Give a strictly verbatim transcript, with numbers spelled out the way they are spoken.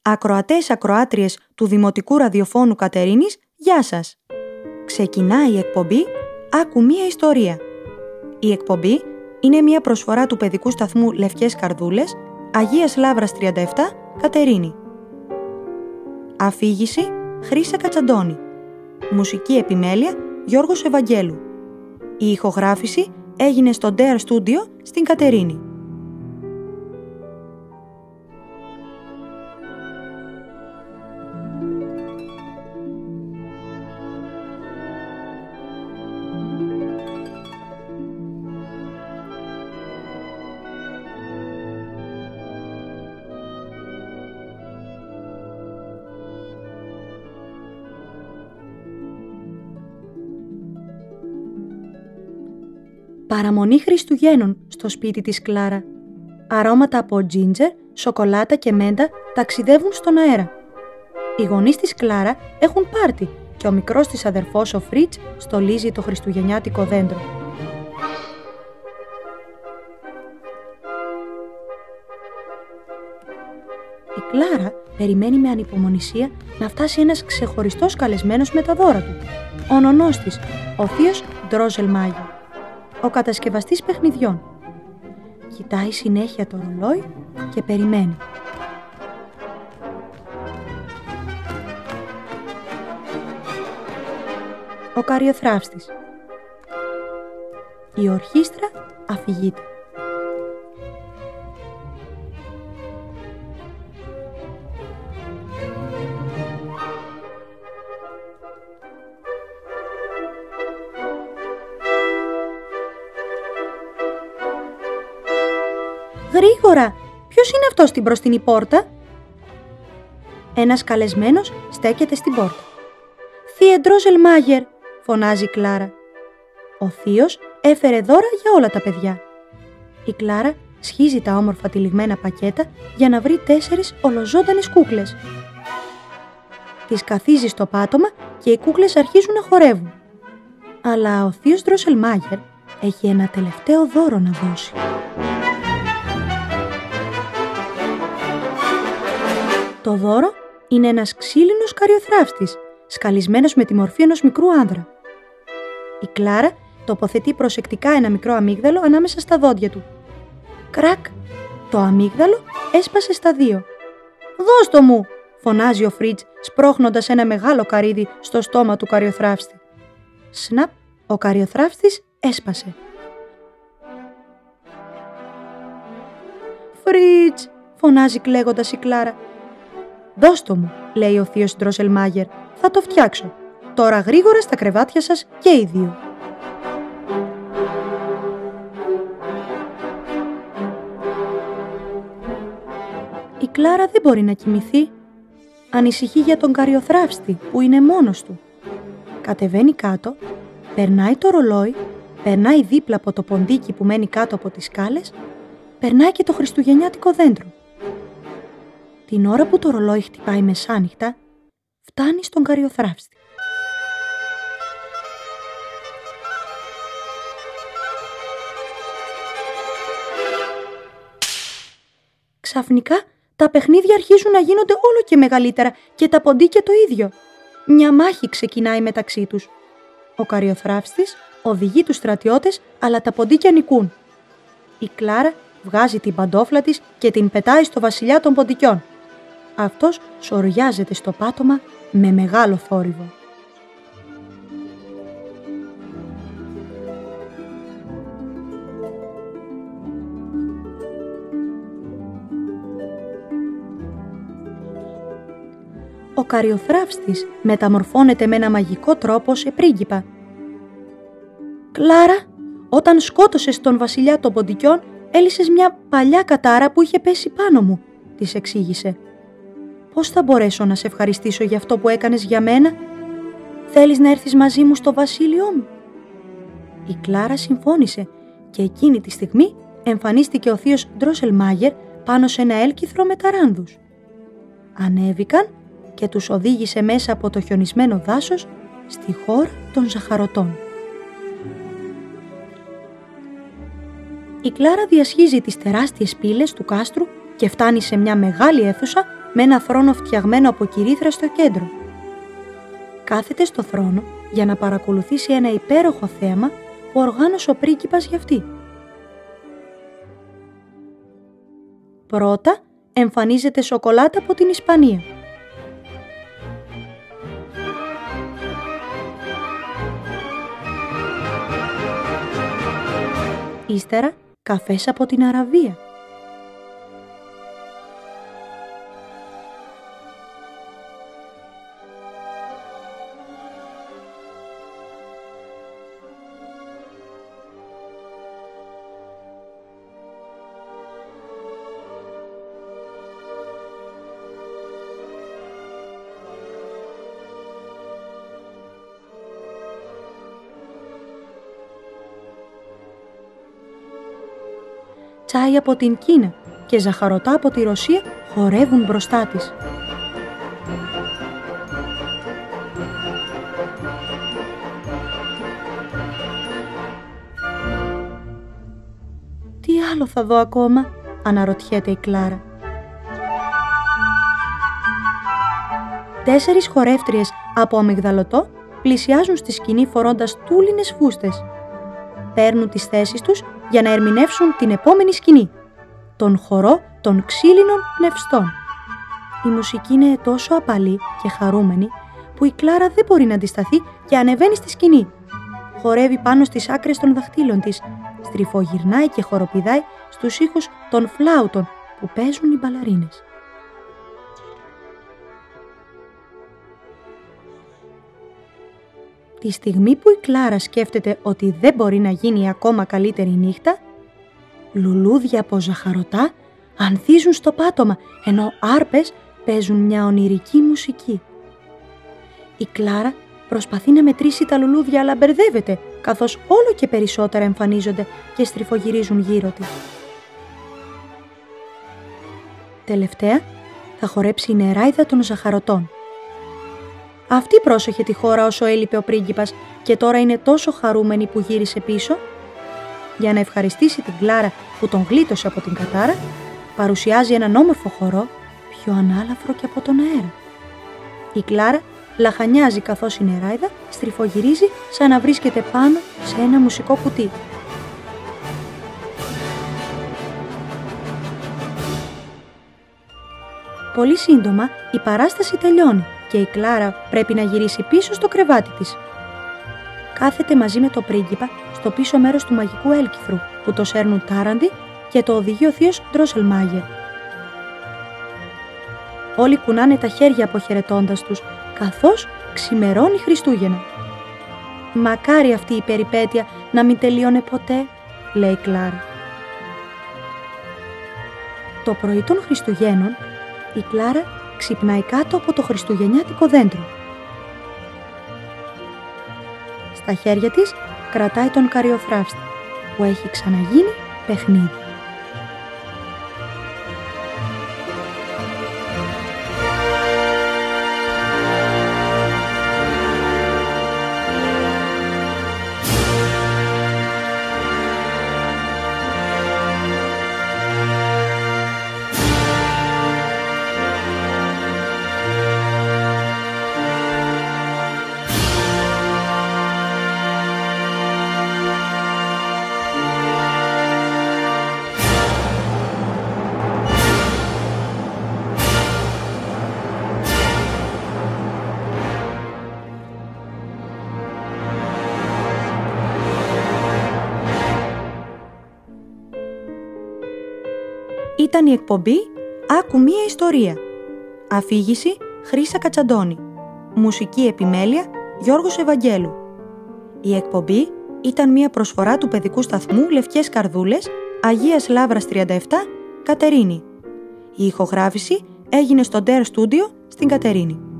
Ακροατές ακροάτριες του Δημοτικού Ραδιοφώνου Κατερίνης, γεια σας! Ξεκινάει η εκπομπή «Άκου μία ιστορία». Η εκπομπή είναι μια προσφορά του παιδικού σταθμού Λευκές Καρδούλες, Αγίας Λαύρας τριάντα επτά, Κατερίνη. Αφήγηση Χρύσα Κατσαντώνη. Μουσική επιμέλεια Γιώργος Ευαγγέλου. Η ηχογράφηση έγινε στο Dare Studio στην Κατερίνη. Παραμονή Χριστουγέννων στο σπίτι της Κλάρα. Αρώματα από τζίντζερ, σοκολάτα και μέντα ταξιδεύουν στον αέρα. Οι γονείς της Κλάρα έχουν πάρτι και ο μικρός της αδερφός ο Φρίτς στολίζει το χριστουγεννιάτικο δέντρο. Η Κλάρα περιμένει με ανυπομονησία να φτάσει ένας ξεχωριστός καλεσμένος με τα δώρα του. Ο νονός της, ο θείος Ντρόζελμάγερ, ο κατασκευαστής παιχνιδιών. Κοιτάει συνέχεια το ρολόι και περιμένει. Ο καριοθράφστης. Η ορχήστρα αφηγείται. Γρήγορα! Ποιος είναι αυτός στην μπροστινή πόρτα? Ένας καλεσμένος στέκεται στην πόρτα. «Θείε Ντρόζελμάγερ», φωνάζει η Κλάρα. Ο θείος έφερε δώρα για όλα τα παιδιά. Η Κλάρα σχίζει τα όμορφα τυλιγμένα πακέτα για να βρει τέσσερις ολοζώντανες κούκλες. Τις καθίζει στο πάτωμα και οι κούκλες αρχίζουν να χορεύουν. Αλλά ο θείος Ντρόζελμάγερ έχει ένα τελευταίο δώρο να δώσει. Το δώρο είναι ένας ξύλινος καριοθράφστης, σκαλισμένος με τη μορφή ενός μικρού άνδρα. Η Κλάρα τοποθετεί προσεκτικά ένα μικρό αμύγδαλο ανάμεσα στα δόντια του. Κρακ! Το αμύγδαλο έσπασε στα δύο. «Δώσ' το μου!» φωνάζει ο Φρίτς, σπρώχνοντας ένα μεγάλο καρύδι στο στόμα του καριοθράφστη. Σναπ! Ο καριοθράφστης έσπασε. «Φρίτς!» φωνάζει κλαίγοντας η Κλάρα. «Δώσ' το μου», λέει ο θείος Ντρόζελμάγερ, «θα το φτιάξω. Τώρα γρήγορα στα κρεβάτια σας και οι δύο». Η Κλάρα δεν μπορεί να κοιμηθεί. Ανησυχεί για τον καριοθράφστη που είναι μόνος του. Κατεβαίνει κάτω, περνάει το ρολόι, περνάει δίπλα από το ποντίκι που μένει κάτω από τις σκάλες, περνάει και το χριστουγεννιάτικο δέντρο. Την ώρα που το ρολόι χτυπάει μεσάνυχτα, φτάνει στον καριοθράφστη. Ξαφνικά τα παιχνίδια αρχίζουν να γίνονται όλο και μεγαλύτερα και τα ποντίκια το ίδιο. Μια μάχη ξεκινάει μεταξύ τους. Ο καριοθράφστης οδηγεί τους στρατιώτες, αλλά τα ποντίκια νικούν. Η Κλάρα βγάζει την παντόφλα της και την πετάει στο βασιλιά των ποντικιών. Αυτός σοριάζεται στο πάτωμα με μεγάλο θόρυβο. Ο καριοθράφστης μεταμορφώνεται με ένα μαγικό τρόπο σε πρίγκιπα. «Κλάρα, όταν σκότωσες τον βασιλιά των ποντικιών, έλυσες μια παλιά κατάρα που είχε πέσει πάνω μου», της εξήγησε. «Πώς θα μπορέσω να σε ευχαριστήσω για αυτό που έκανες για μένα? Θέλεις να έρθεις μαζί μου στο βασίλειό μου?» Η Κλάρα συμφώνησε και εκείνη τη στιγμή εμφανίστηκε ο θείος Ντρόζελμάγερ πάνω σε ένα έλκυθρο με ταράνδους. Ανέβηκαν και τους οδήγησε μέσα από το χιονισμένο δάσος στη χώρα των ζαχαρωτών. Η Κλάρα διασχίζει τις τεράστιες πύλες του κάστρου και φτάνει σε μια μεγάλη αίθουσα με ένα θρόνο φτιαγμένο από κυρίθρα στο κέντρο. Κάθεται στο θρόνο για να παρακολουθήσει ένα υπέροχο θέαμα που οργάνωσε ο πρίγκιπας για αυτή. Πρώτα εμφανίζεται σοκολάτα από την Ισπανία. Ύστερα καφές από την Αραβία. Τσάι από την Κίνα και ζαχαρωτά από τη Ρωσία χορεύουν μπροστά της. Τι άλλο θα δω ακόμα, αναρωτιέται η Κλάρα. Τέσσερις χορεύτριες από αμυγδαλωτό πλησιάζουν στη σκηνή φορώντας τούλινες φούστες. Παίρνουν τις θέσεις τους για να ερμηνεύσουν την επόμενη σκηνή, τον χορό των ξύλινων πνευστών. Η μουσική είναι τόσο απαλή και χαρούμενη που η Κλάρα δεν μπορεί να αντισταθεί και ανεβαίνει στη σκηνή. Χορεύει πάνω στις άκρες των δαχτύλων της, στριφογυρνάει και χοροπηδάει στους ήχους των φλάουτων που παίζουν οι μπαλαρίνες. Τη στιγμή που η Κλάρα σκέφτεται ότι δεν μπορεί να γίνει ακόμα καλύτερη νύχτα, λουλούδια από ζαχαρωτά ανθίζουν στο πάτωμα, ενώ άρπες παίζουν μια ονειρική μουσική. Η Κλάρα προσπαθεί να μετρήσει τα λουλούδια, αλλά μπερδεύεται, καθώς όλο και περισσότερα εμφανίζονται και στριφογυρίζουν γύρω της. Τελευταία θα χορέψει η νεράιδα των ζαχαρωτών. Αυτή πρόσεχε τη χώρα όσο έλειπε ο πρίγκιπας και τώρα είναι τόσο χαρούμενη που γύρισε πίσω. Για να ευχαριστήσει την Κλάρα που τον γλίτωσε από την κατάρα, παρουσιάζει έναν όμορφο χορό πιο ανάλαφρο και από τον αέρα. Η Κλάρα λαχανιάζει καθώς η νεράιδα στριφογυρίζει σαν να βρίσκεται πάνω σε ένα μουσικό κουτί. Πολύ σύντομα η παράσταση τελειώνει και η Κλάρα πρέπει να γυρίσει πίσω στο κρεβάτι της. Κάθεται μαζί με το πρίγκιπα στο πίσω μέρος του μαγικού έλκυθρου που το σέρνουν Τάραντι και το οδηγεί ο θείος Ντρόσελμάγερ. Όλοι κουνάνε τα χέρια αποχαιρετώντας τους, καθώς ξημερώνει Χριστούγεννα. «Μακάρι αυτή η περιπέτεια να μην τελείωνε ποτέ», λέει η Κλάρα. Το πρωί των Χριστουγέννων η Κλάρα ξυπνάει κάτω από το χριστουγεννιάτικο δέντρο. Στα χέρια της κρατάει τον καριοφράστη που έχει ξαναγίνει παιχνίδι. Ήταν η εκπομπή «Άκου μία ιστορία». Αφήγηση Χρύσα Κατσαντώνη. Μουσική επιμέλεια Γιώργος Ευαγγέλου. Η εκπομπή ήταν μία προσφορά του παιδικού σταθμού Λευκές Καρδούλες, Αγίας Λαύρας τριάντα επτά, Κατερίνη. Η ηχογράφηση έγινε στο Dare Studio στην Κατερίνη.